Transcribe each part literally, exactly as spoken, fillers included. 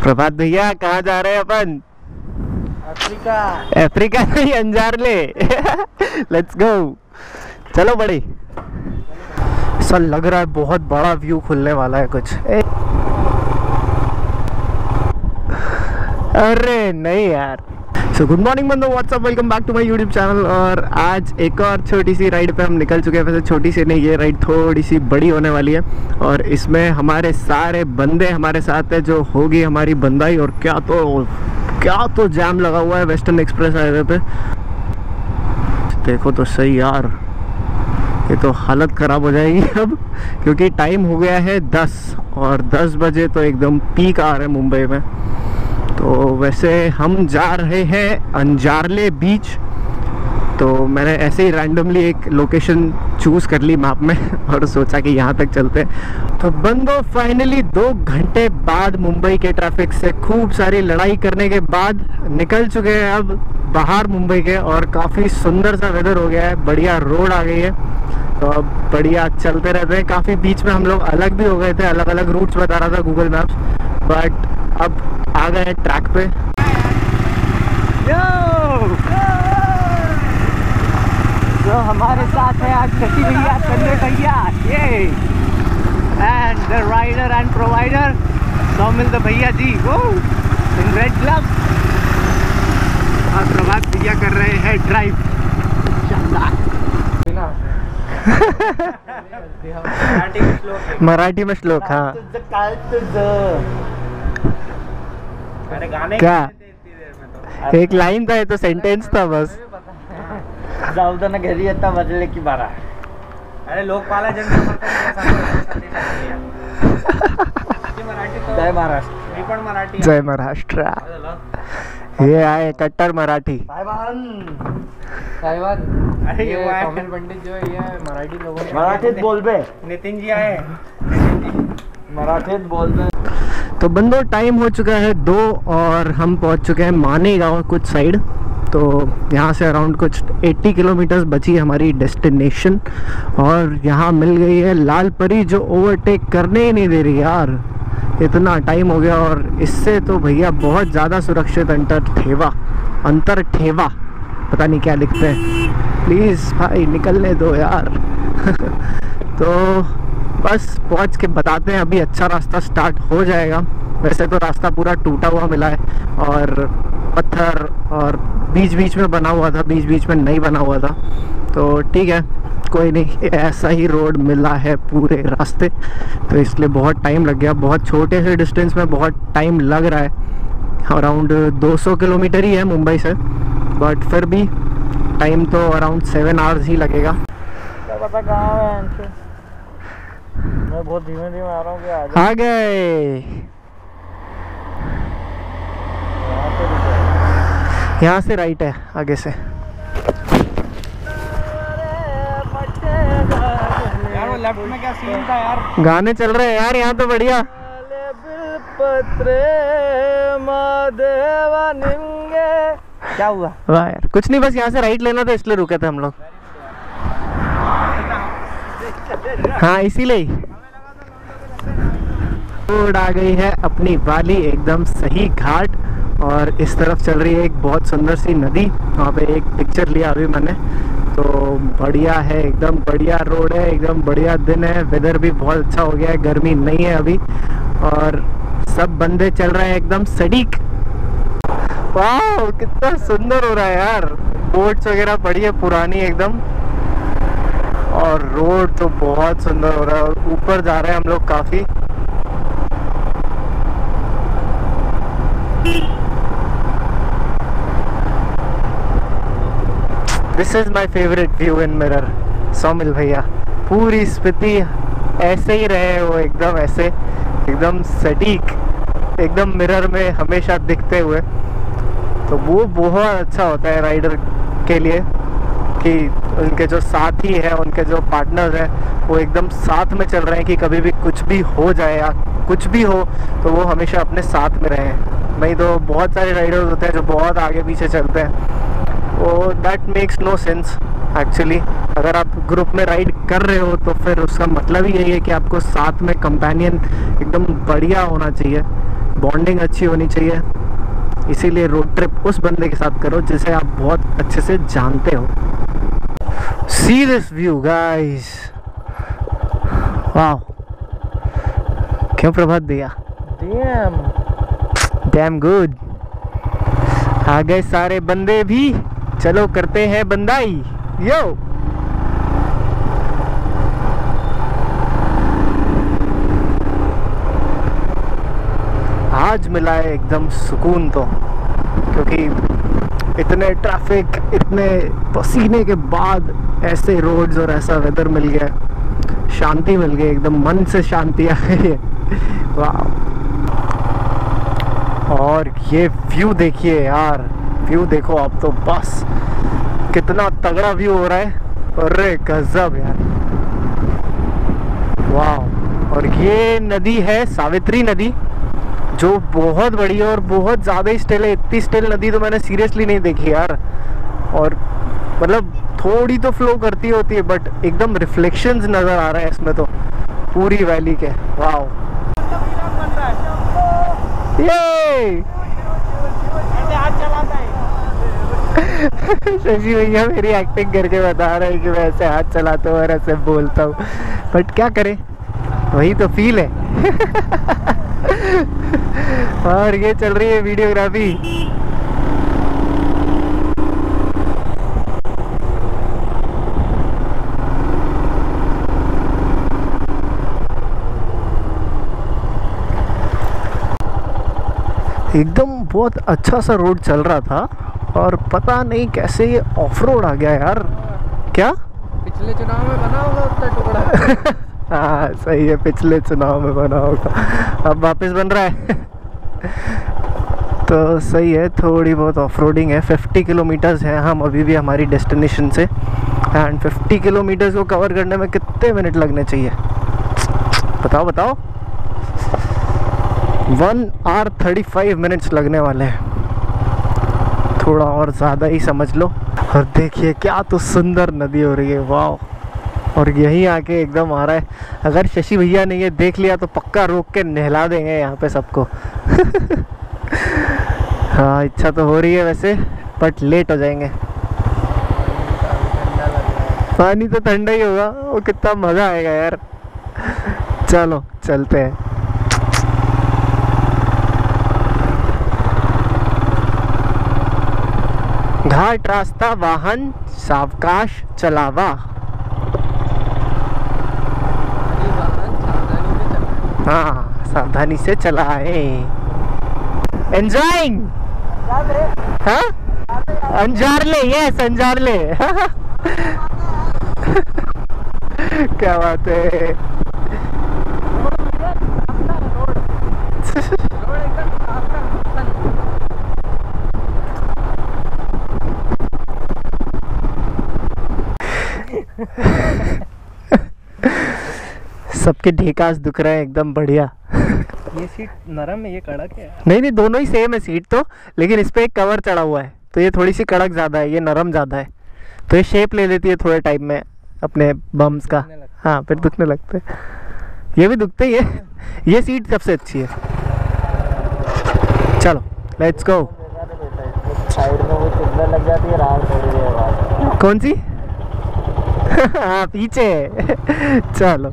प्रभात भैया कहाँ जा रहे हैं अपन? अफ्रीका। अफ्रीका नहीं, अंजार ले। लेट्स गो, चलो बड़े। ऐसा लग रहा है बहुत बड़ा व्यू खुलने वाला है कुछ। ए... अरे नहीं यार। सो गुड मॉर्निंग बंदो, what's up, welcome back to my YouTube channel. और आज एक और छोटी सी राइड पे हम निकल चुके हैं। वैसे छोटी सी नहीं, ये राइड थोड़ी सी बड़ी होने वाली है और इसमें हमारे सारे बंदे हमारे साथ है, जो होगी हमारी बंदाई। और क्या तो क्या तो जाम लगा हुआ है वेस्टर्न एक्सप्रेस हाईवे पे, देखो तो सही यार। ये तो हालत ख़राब हो जाएगी अब, क्योंकि टाइम हो गया है दस और दस बजे तो एकदम पीक आ रहा है मुंबई में। तो वैसे हम जा रहे हैं अंजारले बीच। तो मैंने ऐसे ही रैंडमली एक लोकेशन चूज़ कर ली मैप में और सोचा कि यहाँ तक चलते हैं। तो बंदो फाइनली दो घंटे बाद मुंबई के ट्रैफिक से खूब सारी लड़ाई करने के बाद निकल चुके हैं अब बाहर मुंबई के। और काफ़ी सुंदर सा वेदर हो गया है, बढ़िया रोड आ गई है। तो अब बढ़िया चलते रहते हैं। काफ़ी बीच में हम लोग अलग भी हो गए थे, अलग अलग रूट्स बता रहा था गूगल मैप्स, बट अब आ गए हैं ट्रैक पे। तो हमारे साथ है आज शशि भैया, संजय भैया, ये and the rider and provider Saumil द भैया जी, वो इन रेड ग्लव्स। और प्रभात भैया कर रहे हैं ड्राइव। मराठी में श्लोक। हाँ अरे गाने क्या एक लाइन था, ये तो सेंटेंस था बस। जाऊ ना घरी आता वाजले की बारा। अरे लोकपाला जय महाराष्ट्र, मी पण मराठी, जय महाराष्ट्र। ये आए कट्टर मराठी साहिबान साहिबान। अरे ये सौमिल पंडित जो है, ये मराठी लोगों मराठीत बोल बे। नितिन जी आए, मराठीत बोल बे। तो बंदो टाइम हो चुका है दो और हम पहुंच चुके हैं मानेगांव कुछ साइड। तो यहाँ से अराउंड कुछ अस्सी किलोमीटर्स बची हमारी डेस्टिनेशन। और यहाँ मिल गई है लाल परी, जो ओवरटेक करने ही नहीं दे रही यार। इतना टाइम हो गया और इससे तो भैया बहुत ज़्यादा सुरक्षित अंतर ठेवा अंतर ठेवा पता नहीं क्या लिखते हैं। प्लीज़ भाई निकलने दो यार। तो बस पहुंच के बताते हैं, अभी अच्छा रास्ता स्टार्ट हो जाएगा। वैसे तो रास्ता पूरा टूटा हुआ मिला है और पत्थर और बीच बीच में बना हुआ था, बीच बीच में नहीं बना हुआ था। तो ठीक है, कोई नहीं, ऐसा ही रोड मिला है पूरे रास्ते। तो इसलिए बहुत टाइम लग गया। बहुत छोटे से डिस्टेंस में बहुत टाइम लग रहा है। अराउंड दो सौ किलोमीटर ही है मुंबई से, बट फिर भी टाइम तो अराउंड सेवन आवर्स ही लगेगा। क्या पता कहाँ है, मैं बहुत धीमे धीमे आ रहा हूँ। कि आ गए, यहाँ से राइट है आगे से। यार वो लेफ्ट में क्या सीन था यार? गाने चल रहे हैं यार यहाँ तो बढ़िया। क्या हुआ? वाह यार, कुछ नहीं, बस यहाँ से राइट लेना था इसलिए रुके थे हम लोग। हाँ इसीलिए रोड आ गई है अपनी वाली, एकदम सही घाट। और इस तरफ चल रही है एक बहुत सुंदर सी नदी, वहाँ पे एक पिक्चर लिया अभी मैंने। तो बढ़िया है, एकदम बढ़िया रोड है, एकदम बढ़िया दिन है। वेदर भी बहुत अच्छा हो गया है, गर्मी नहीं है अभी। और सब बंदे चल रहे हैं एकदम सटीक। वाह कितना सुंदर हो रहा है यार। बोट्स वगैरह पड़ी है पुरानी एकदम, और रोड तो बहुत सुंदर हो रहा है। और ऊपर जा रहे हैं हम लोग काफी। This is my favourite view in mirror. Saumil भैया पूरी स्थिति ऐसे ही रहे, वो एकदम ऐसे एकदम सटीक, एकदम मिरर में हमेशा दिखते हुए। तो वो बहुत अच्छा होता है राइडर के लिए कि उनके जो साथी हैं, उनके जो पार्टनर्स हैं, वो एकदम साथ में चल रहे हैं कि कभी भी कुछ भी हो जाए या कुछ भी हो तो वो हमेशा अपने साथ में रहें। नहीं तो बहुत सारे राइडर्स होते हैं जो बहुत आगे पीछे चलते हैं, वो that makes no sense actually. अगर आप ग्रुप में राइड कर रहे हो तो फिर उसका मतलब ही यही है कि आपको साथ में कंपेनियन एकदम बढ़िया होना चाहिए, बॉन्डिंग अच्छी होनी चाहिए, इसीलिए रोड ट्रिप उस बंदे के साथ करो जिसे आप बहुत अच्छे से जानते हो। सी दिस व्यू गाइस, वाह, क्यों प्रभात भैया? Dam damn good. आ गए सारे बंदे भी, चलो करते हैं बंदाई। यो आज मिला है एकदम सुकून, तो क्योंकि इतने ट्रैफिक, इतने पसीने के बाद ऐसे रोड्स और ऐसा वेदर मिल गया, शांति मिल गई, एकदम मन से शांति आ गई है। वाह, और ये व्यू देखिए यार, व्यू देखो आप तो, बस कितना तगड़ा व्यू हो रहा है, अरे गजब यार, वाह। और ये नदी है सावित्री नदी, जो बहुत बड़ी है और बहुत ज़्यादा ही स्टिल है। इतनी स्टिल नदी तो मैंने सीरियसली नहीं देखी यार, और मतलब थोड़ी तो फ्लो करती होती है, बट एकदम रिफ्लेक्शंस नज़र आ रहे हैं इसमें तो पूरी वैली के। वाह, ये शशि भैया मेरी एक्टिंग करके बता रहे हैं कि मैं ऐसे हाथ चलाता हूँ और ऐसे बोलता हूँ, बट क्या करें, वही तो फील है। और ये चल रही है वीडियोग्राफी। एकदम बहुत अच्छा सा रोड चल रहा था, और पता नहीं कैसे ये ऑफ रोड आ गया यार। क्या पिछले चुनाव में बना होगा उतना टुकड़ा। हाँ सही है, पिछले चुनाव में बना होगा, अब वापस बन रहा है। तो सही है, थोड़ी बहुत ऑफ रोडिंग है। फिफ्टी किलोमीटर्स है हम अभी भी हमारी डेस्टिनेशन से, एंड फिफ्टी किलोमीटर्स को कवर करने में कितने मिनट लगने चाहिए बताओ बताओ? One hour thirty five minutes लगने वाले हैं, थोड़ा और ज़्यादा ही समझ लो। और देखिए क्या तो सुंदर नदी हो रही है, वाह। और यहीं आके एकदम आ रहा है, अगर शशि भैया ने ये देख लिया तो पक्का रोक के नहला देंगे यहाँ पे सबको। हाँ इच्छा तो हो रही है वैसे, बट लेट हो जाएंगे। पानी तो ठंडा ही होगा, वो कितना मज़ा आएगा यार। चलो चलते हैं। घाट रास्ता वाहन सावकाश चलावा। हाँ सावधानी से चलाए। एंजॉयिंग। हाँ अंजारले, यस अंजारले। क्या बात है। सबके ढेकास दुख रहे हैं एकदम बढ़िया। ये सीट नरम है, ये कड़क है। नहीं नहीं दोनों ही सेम है सीट तो, लेकिन इस पे एक कवर चढ़ा हुआ है तो ये थोड़ी सी कड़क ज़्यादा है, ये नरम ज़्यादा है, तो ये शेप ले लेती है थोड़े टाइम में अपने बम्स का। हाँ फिर दुखने लगते हैं, ये भी दुखते ही है। ये सीट सबसे अच्छी है। चलो लेट्स गो। साइड में वो सिग्नल लग जाती है, रात थोड़ी देर बाद। कौन सी? हाँ पीछे। चलो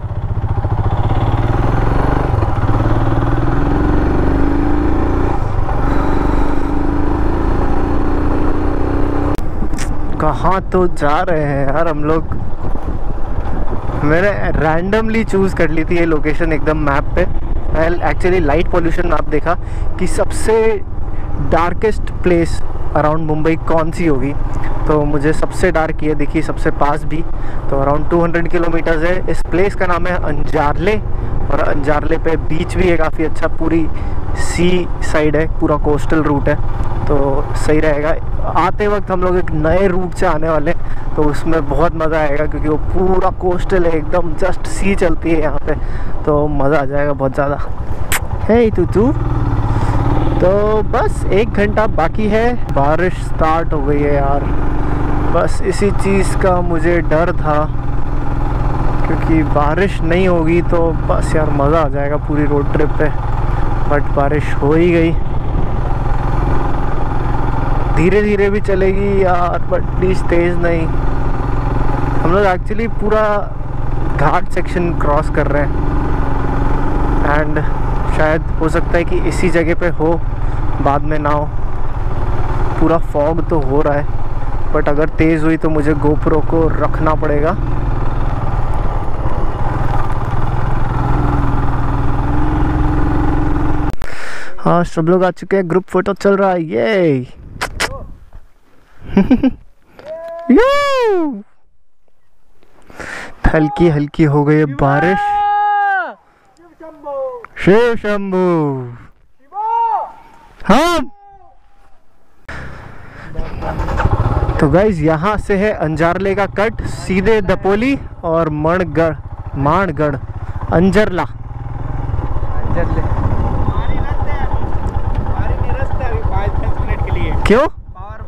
कहाँ तो जा रहे हैं यार हम लोग। मैंने रैंडमली चूज़ कर ली थी ये लोकेशन एकदम मैप पे। एक्चुअली लाइट पोल्यूशन मैप देखा कि सबसे डार्केस्ट प्लेस अराउंड मुंबई कौन सी होगी, तो मुझे सबसे डार्क ये दिखी, सबसे पास भी। तो अराउंड टू हंड्रेड किलोमीटर्स है। इस प्लेस का नाम है अंजारले, और अंजारले पे बीच भी है काफ़ी अच्छा, पूरी सी साइड है, पूरा कोस्टल रूट है, तो सही रहेगा। आते वक्त हम लोग एक नए रूट से आने वाले हैं, तो उसमें बहुत मज़ा आएगा क्योंकि वो पूरा कोस्टल है एकदम, जस्ट सी चलती है यहाँ पे, तो मज़ा आ जाएगा बहुत ज़्यादा। है तू तू तो बस एक घंटा बाकी है, बारिश स्टार्ट हो गई है यार। बस इसी चीज़ का मुझे डर था, क्योंकि बारिश नहीं होगी तो बस यार मज़ा आ जाएगा पूरी रोड ट्रिप पे। बट बारिश हो ही गई। धीरे धीरे भी चलेगी यार, बट प्लीज तेज नहीं। हम लोग एक्चुअली पूरा घाट सेक्शन क्रॉस कर रहे हैं एंड शायद हो सकता है कि इसी जगह पे हो, बाद में ना हो। पूरा फॉग तो हो रहा है, बट अगर तेज़ हुई तो मुझे गोप्रो को रखना पड़ेगा। हाँ, सब लोग आ चुके हैं, ग्रुप फोटो चल रहा है। ये हल्की हल्की हो गई है बारिश। शिव शंभू। हाँ तो गाइज यहाँ से है अंजारले का कट सीधे दपोली और मणगढ़ माणगढ़ अंजरला। अंजरले क्यों? पावर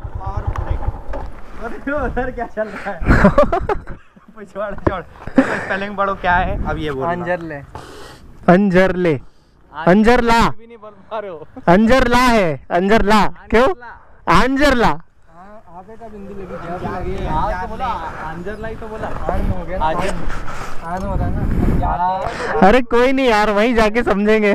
पावर उधर क्या चल रहा है? छोड़ छोड़, स्पेलिंग पढ़ो क्या है अब ये बोलो। अंजरले अंजरले अंजरला भी नहीं बोल पा रहे हो। अंजरला है, अंजरला। क्यों? अंजरला। आगे का बिंदु लगी आज तो बोला अंजरला ही तो बोला। आज हो गया आज आज हो रहा है ना। अरे कोई नहीं यार, वहीं जाके समझेंगे।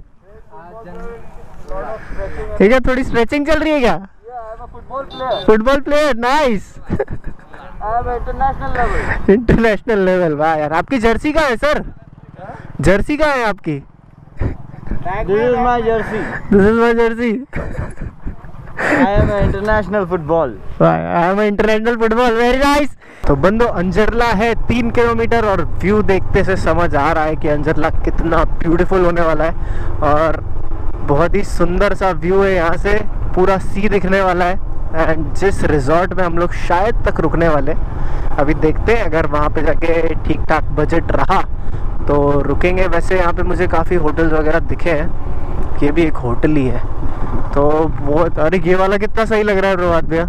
ठीक है, थोड़ी स्ट्रेचिंग चल रही है क्या? Football player football player, nice. International level international level, वाह यार। आपकी जर्सी कहाँ है सर? जर्सी कहाँ है आपकी? This is my jersey, this is my jersey. I am international football, I am international football, very nice. तो बंदो अंजरला है तीन किलोमीटर और व्यू देखते से समझ आ रहा है कि अंजरला कितना ब्यूटीफुल होने वाला है और बहुत ही सुंदर सा व्यू है। यहाँ से पूरा सी दिखने वाला है एंड जिस रिजॉर्ट में हम लोग शायद तक रुकने वाले, अभी देखते हैं अगर वहाँ पे जाके ठीक ठाक बजट रहा तो रुकेंगे। वैसे यहाँ पे मुझे काफ़ी होटल्स वगैरह दिखे हैं, ये भी एक होटल ही है तो वो, अरे ये वाला कितना सही लग रहा है प्रभात भैया।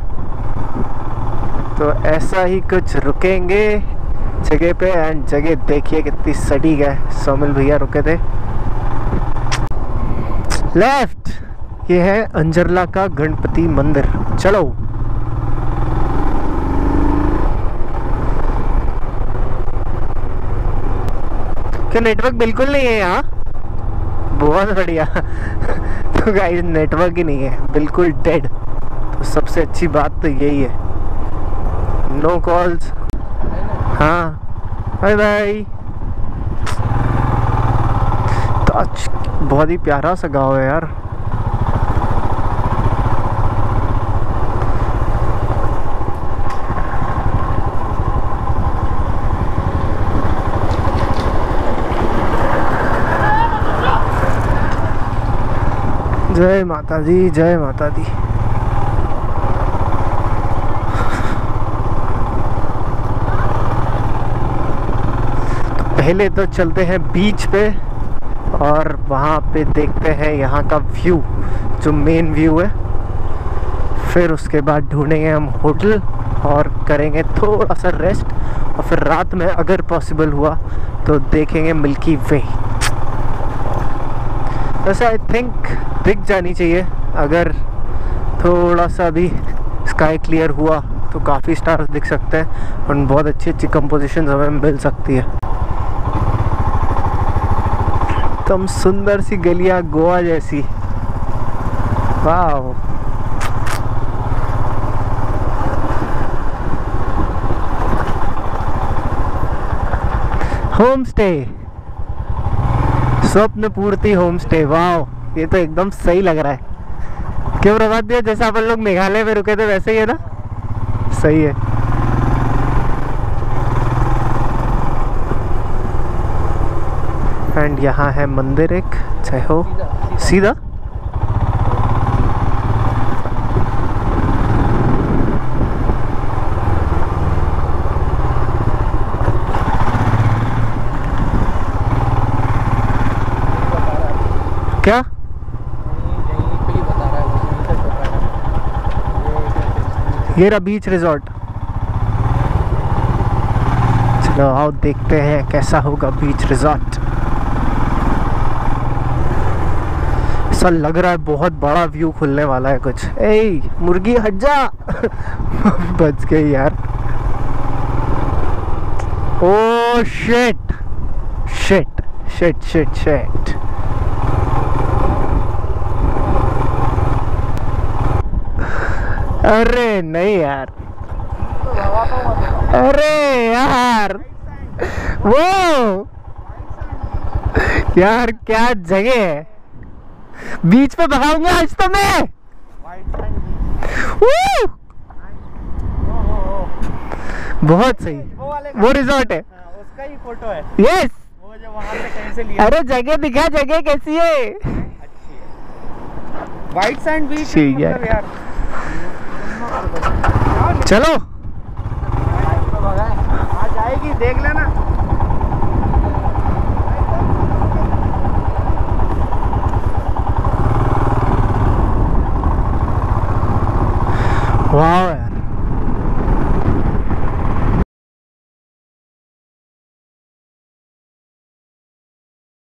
तो ऐसा ही कुछ रुकेंगे जगह पे एंड जगह देखिए कितनी सटीक है। सोमिल भैया रुके थे लेफ्ट। ये है अंजरला का गणपति मंदिर। चलो क्या नेटवर्क बिल्कुल नहीं है यहाँ? बहुत बढ़िया। तो गाइस नेटवर्क ही नहीं है, बिल्कुल डेड। तो सबसे अच्छी बात तो यही है, नो कॉल्स। हाँ बाय बाय। तो आज बहुत ही प्यारा सा गाँव है यार। जय माता दी, जय माता दी। तो पहले तो चलते हैं बीच पे और वहाँ पे देखते हैं यहाँ का व्यू, जो मेन व्यू है। फिर उसके बाद ढूंढेंगे हम होटल और करेंगे थोड़ा सा रेस्ट और फिर रात में अगर पॉसिबल हुआ तो देखेंगे मिल्की वे। वैसे आई थिंक दिख जानी चाहिए, अगर थोड़ा सा भी स्काई क्लियर हुआ तो काफ़ी स्टार्स दिख सकते हैं और बहुत अच्छी अच्छी कंपोजिशन हमें मिल सकती है। एकदम सुंदर सी गलियां गोवा जैसी, वाह। होम स्टे, स्वप्न पूर्ति होम स्टे, वाह। ये तो एकदम सही लग रहा है। क्यों प्रभात भैया, जैसा अपन लोग मेघालय में रुके थे वैसे ही है ना? सही है। एंड यहाँ है मंदिर एक, जय हो। सीधा क्या? ये रहा बीच रिजॉर्ट। चलो आओ देखते हैं कैसा होगा बीच रिजॉर्ट। ऐसा लग रहा है बहुत बड़ा व्यू खुलने वाला है कुछ। ए मुर्गी हट जा। बच गई यार। Oh shit shit shit shit shit. अरे नहीं यार, अरे यार वो यार क्या जगह है, बीच पे भगाऊंगा आज तो मैं। बहुत सही, वो रिजॉर्ट है, उसका ही फोटो है। यस, वो जो वहाँ से कहीं से लिया। अरे जगह दिखा, जगह कैसी है? अच्छी है, वाइट सैंड बीच ठीक है मतलब यार। चलो आ जाएगी, देख लेना। वाह यार।